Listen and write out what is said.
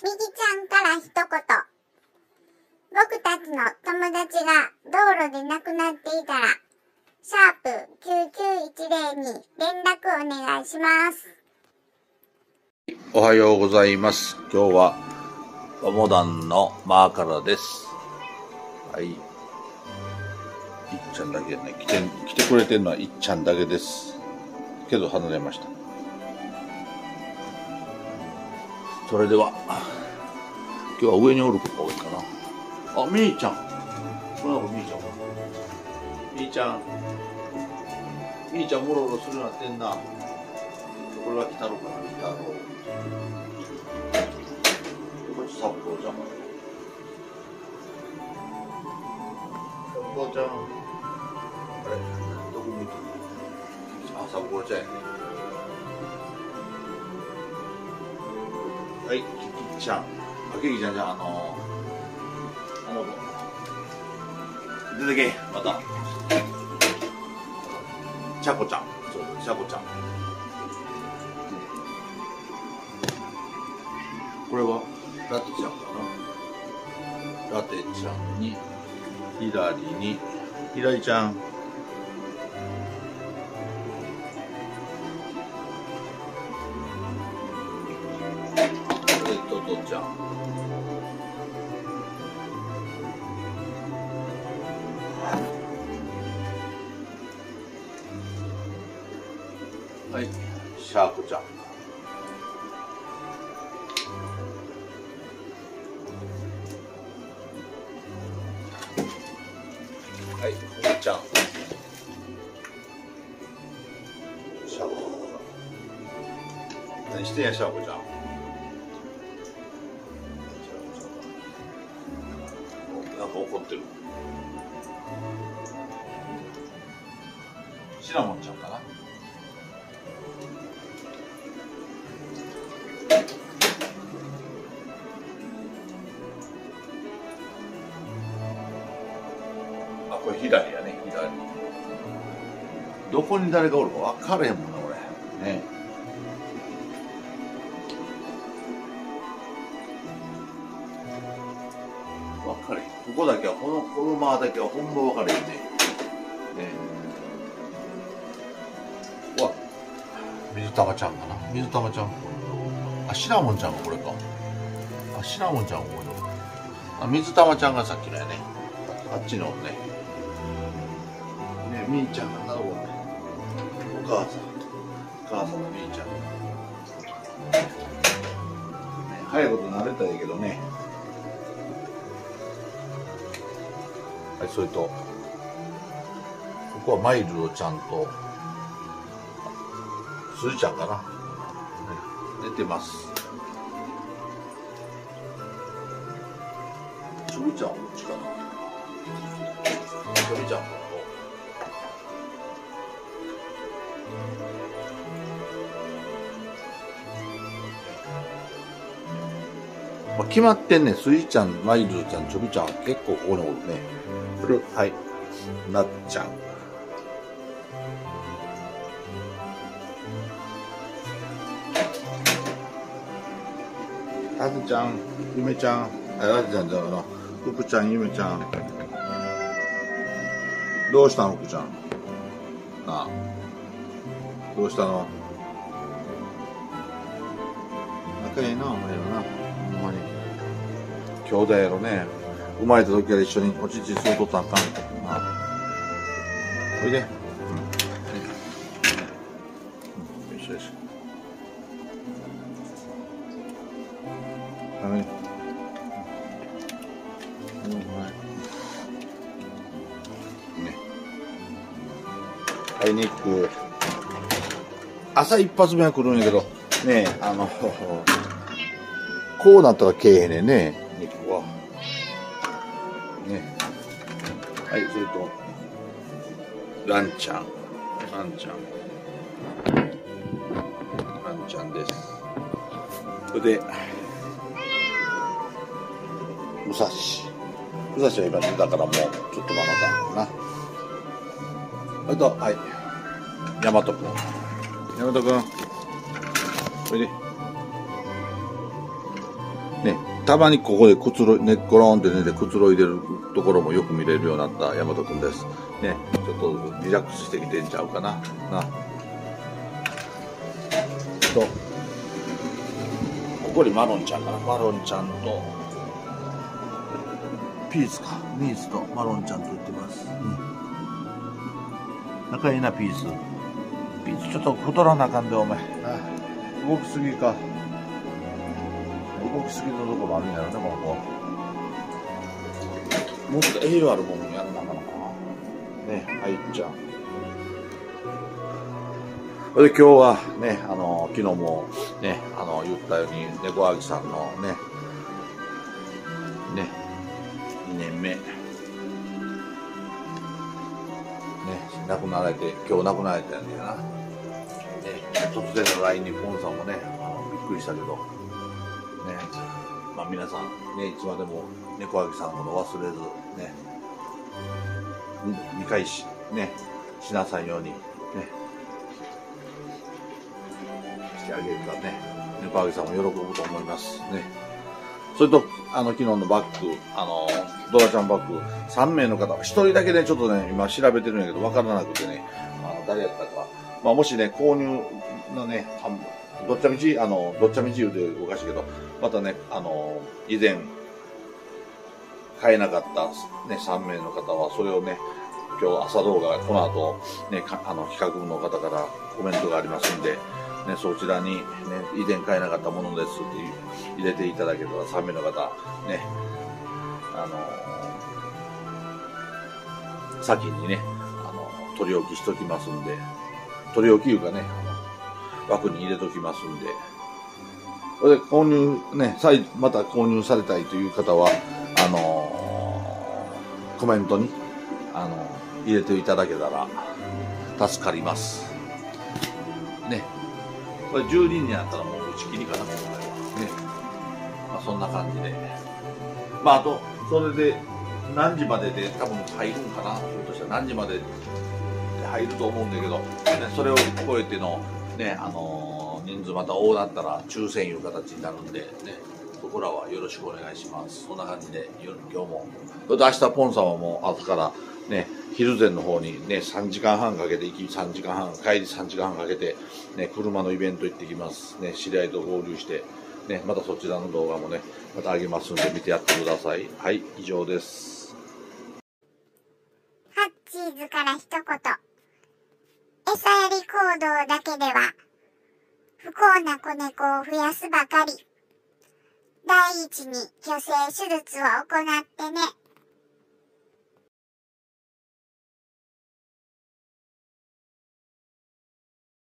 みぎちゃんから一言。僕たちの友達が道路で亡くなっていたら、#9910に連絡お願いします。 おはようございます。今日はモダンのマーカラです。はい。いっちゃんだけね、来てくれてるのはいっちゃんだけです。けど離れました。それでは、今日は上におることが多いかな。あ、みーちゃん。この子みーちゃん。みーちゃん。みーちゃんもろもろするようになってんな。これは来たろかな、来たろ。これ札幌ちゃん。札幌ちゃん。あれどこ向いてる？あ、札幌ちゃんやね。はい、キキちゃん。あ、キキちゃんじゃあ、出てけ、また。ちゃこちゃん。そう、ちゃこちゃん。これは、ラテちゃんかな。ラテちゃんに、ひらりに、ひらりちゃん。トトちゃん。はい、シャークちゃん。はい、ふみちゃん。シャーク。何してんや、シャークちゃん。なんか怒ってる。シナモンちゃんかな。あ、これ左やね、左。どこに誰がおるか分からへんもんな、俺。ね。分かれへん。ここだけは、この間だけはほんま分かれへんね。ね。うわ、水玉ちゃんかな。水玉ちゃん。あ、シナモンちゃんがこれか。あ、シナモンちゃんがこれ。あ、水玉ちゃんがさっきのやね。あっちのね。ね、みーちゃんがなおね。お母さんのみーちゃん。ね、早いこと慣れたらいいけどね。はい、それと、ここはマイルドちゃんと、すずちゃんかな。寝てます。ちょびちゃんはどっちかな。ちょびちゃんの方。まあ、決まってんね。すずちゃん、マイルドちゃん、ちょびちゃん、結構ここにおるね。はい。なっちゃん。あずちゃん、ゆめちゃん。あずちゃんじゃな。ふくちゃん、ゆめちゃん。どうしたの、ふくちゃん。なあ。どうしたの。仲いいな、お前らな。ほんまに。兄弟やろね。生まれた時から一緒にお乳吸うとったんかんな。おいで。よいしょよいしょ。はい。ね。はい、肉。朝一発目は来るんやけど、ねえ、こうなったらけえへんねんね、肉は。ね。はい、それと、ランちゃんです。それで、武蔵は今寝たからもうちょっとまだな。それと、はい、大和くん。おいで。 ね、たまにここで寝っ転んで寝てくつろいでるところもよく見れるようになった大和くんです。ね、ちょっとリラックスしてきてんちゃうかな。ここにマロンちゃんかな。マロンちゃんと、ピースか。ピースとマロンちゃんと言ってます。仲いいな、ピース。ピースちょっと太らなあかんで、お前。動きすぎか。動きすぎのとこもあるんやろね、この子。もっと栄養あるものやらなあかんのかな。ね、はい、じゃあ。それで今日はね、昨日もね、言ったように、猫あぎさんのね、2年目。ね、亡くなられて、今日亡くなられたんだよな。ね、突然の LINE にポンさんもね、びっくりしたけど、ね、まあ皆さん、ね、いつまでも猫あぎさんのこと忘れず、ね、理解しなさいように、ね、してあげるからね、猫あぎさんも喜ぶと思いますね。それと、昨日のバッグ、ドラちゃんバッグ、3名の方、1人だけね、ちょっとね、今調べてるんやけど、わからなくてね、誰やったか、まあ、もしね、購入のね、どっちゃみち言うでおかしいけど、またね、以前、買えなかった、ね、3名の方は、それをね、今日朝動画、この後、ね、企画部の方からコメントがありますんで、ね、そちらに、ね、以前買えなかったものですって入れていただけたら、3名の方、ね、先にね、取り置きしときますんで、取り置きいうかね、枠に入れときますんで、それで購入、ね、また購入されたいという方は、コメントに、入れていただけたら、助かります。ね。これ10人になったらもう打ち切りかな、今回は。ね。まあそんな感じで。まああと、それで何時までで多分入るんかな。ひょっとしたら何時までで入ると思うんだけど、ね、それを超えての、ね、人数また多なったら抽選いう形になるんで、ね、そこらはよろしくお願いします。そんな感じで、今日も。それで明日ポン様も明日からね、昼前の方にね、3時間半かけて、行き3時間半、帰り3時間半かけて、ね、車のイベント行ってきます。ね、知り合いと合流して、ね、またそちらの動画もね、また上げますんで見てやってください。はい、以上です。 ハッチーズから一言。餌やり行動だけでは、不幸な子猫を増やすばかり。第一に去勢手術を行ってね。